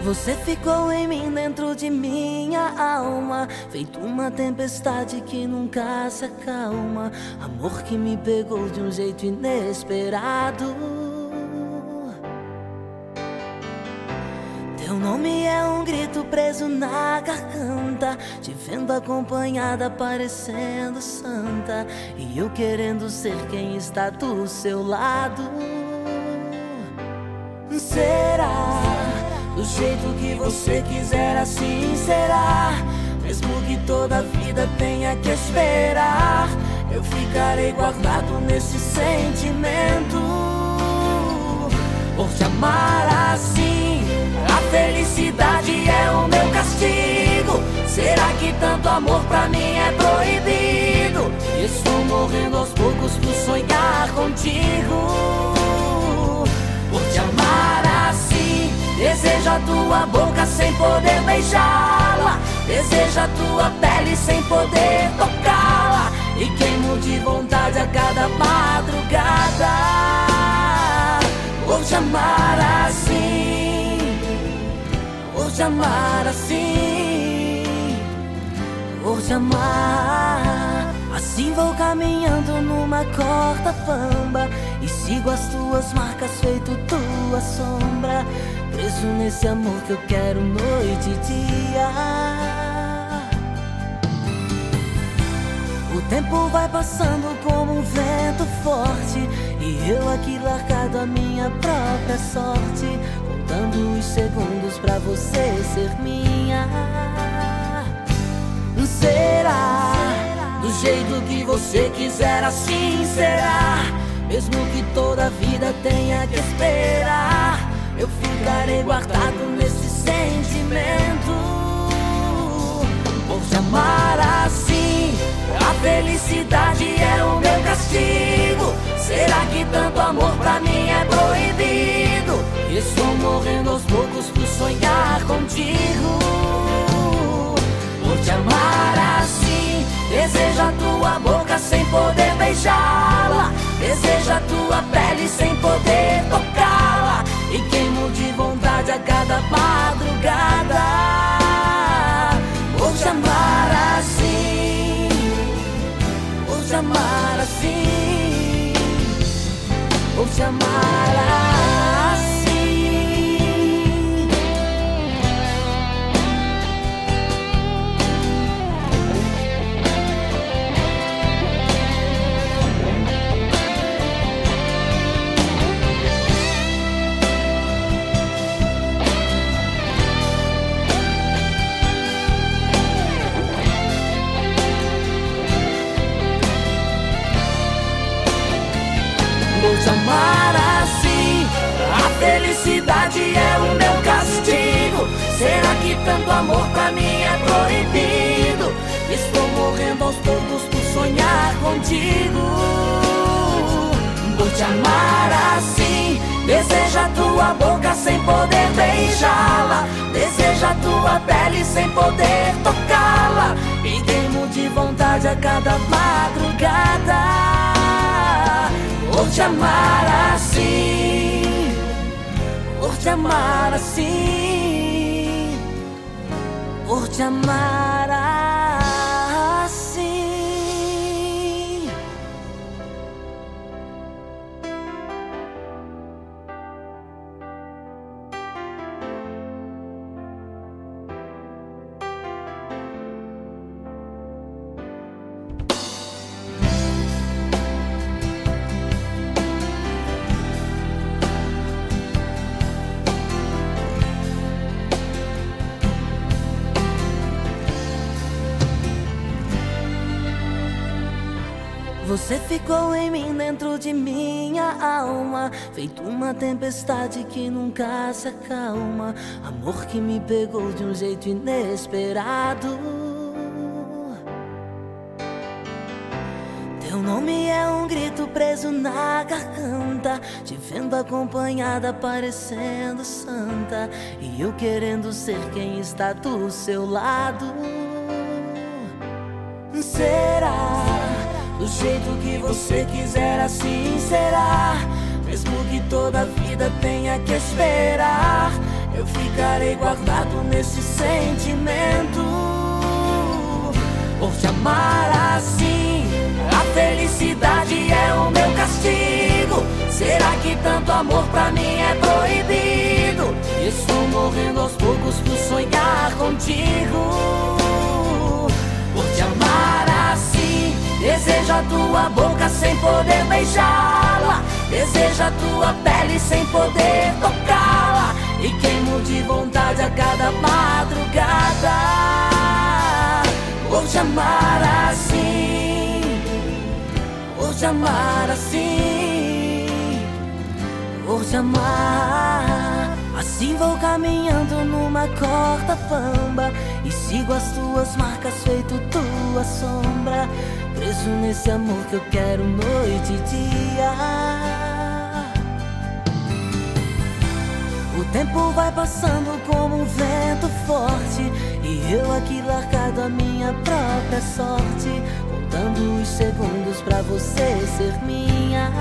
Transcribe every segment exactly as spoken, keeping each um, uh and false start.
Você ficou em mim, dentro de minha alma, feito uma tempestade que nunca se acalma. Amor que me pegou de um jeito inesperado. Teu nome é um grito preso na garganta, te vendo acompanhada parecendo santa, e eu querendo ser quem está do seu lado. Será? Do jeito que você quiser, assim será. Mesmo que toda a vida tenha que esperar, eu ficarei guardado nesse sentimento. Por te amar assim, a felicidade é o meu castigo. Será que tanto amor pra mim é proibido? Estou morrendo aos poucos por sonhar contigo. Por te amar assim, desejo a tua boca sem poder beijá-la, desejo a tua pele sem poder tocá-la, e queimo de vontade a cada madrugada. Vou te amar assim, vou te amar assim, vou te amar. Assim vou caminhando numa corda bamba e sigo as tuas marcas feito tua sombra, preso nesse amor que eu quero noite e dia. O tempo vai passando como um vento forte, e eu aqui largado a minha própria sorte, contando os segundos pra você ser minha. Será? Do jeito que você quiser, assim será. Mesmo que toda a vida tenha que esperar, eu ficarei guardado nesse sentimento. Por te amar assim, a felicidade é o meu castigo. Será que tanto amor pra mim é proibido? Estou morrendo aos poucos por sonhar contigo. Por te amar assim, desejo a tua boca sem poder beijá-la, desejo a tua pele sem poder tocá-la, e queimo de vontade a cada madrugada. Vou te amar assim, vou te amar assim, vou te amar assim. Vou te amar assim, a felicidade é o meu castigo. Será que tanto amor pra mim é proibido? Estou morrendo aos poucos por sonhar contigo. Vou te amar assim, desejo a tua boca sem poder beijá-la, desejo a tua pele sem poder tocá-la, e queimo de vontade a cada madrugada. Vou te amar assim, vou te amar assim, vou te amar assim. Você ficou em mim, dentro de minha alma, feito uma tempestade que nunca se acalma. Amor que me pegou de um jeito inesperado. Teu nome é um grito preso na garganta, te vendo acompanhada parecendo santa, e eu querendo ser quem está do seu lado. Será? Do jeito que você quiser, assim será. Mesmo que toda a vida tenha que esperar, eu ficarei ficarei guardado nesse sentimento. Por te amar assim, a felicidade é o meu castigo. Será que tanto amor pra mim é proibido? Estou morrendo aos poucos por sonhar contigo. Por te amar assim, desejo a tua boca sem poder beijá-la, desejo a tua pele sem poder tocá-la, e queimo de vontade a cada madrugada. Por te amar assim, por te amar assim, por te amar assim. Vou caminhando numa corda bamba e sigo as tuas marcas feito tua sombra, preso nesse amor que eu quero noite e dia. O tempo vai passando como um vento forte, e eu aqui largado a minha própria sorte, contando os segundos pra você ser minha.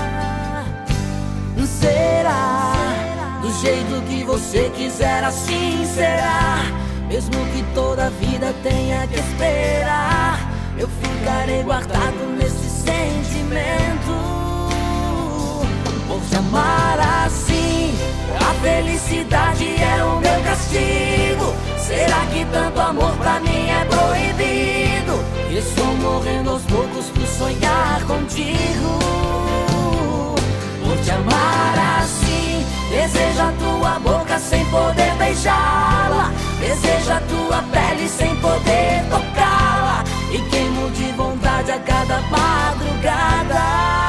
Será do jeito que você quiser, assim será. Mesmo que toda a vida tenha que esperar, eu ficarei guardado nesse sentimento. Por te amar assim, a felicidade é o meu castigo. Será que tanto amor pra mim é proibido? Estou morrendo aos poucos por sonhar contigo. Por te amar assim, desejo a tua boca sem poder beijá-la, desejo a tua pele sem poder tocá-la, e queimo de vontade a cada madrugada.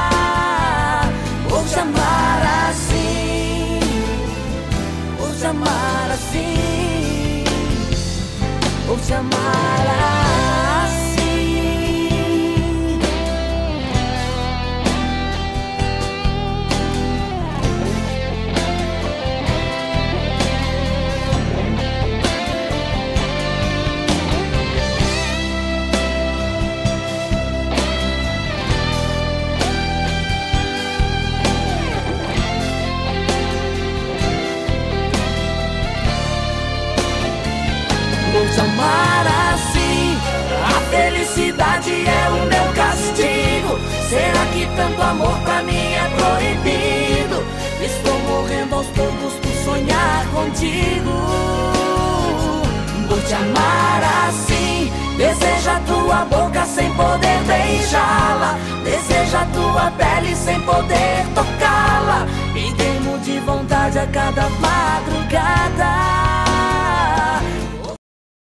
Por te amar assim, por te amar assim, por te amar assim. Por te amar assim, a felicidade é o meu castigo. Será que tanto amor pra mim é proibido? Estou morrendo aos poucos por sonhar contigo. Por te amar assim, desejo a tua boca sem poder beijá-la, desejo a tua pele sem poder tocá-la, e queimo de vontade a cada madrugada.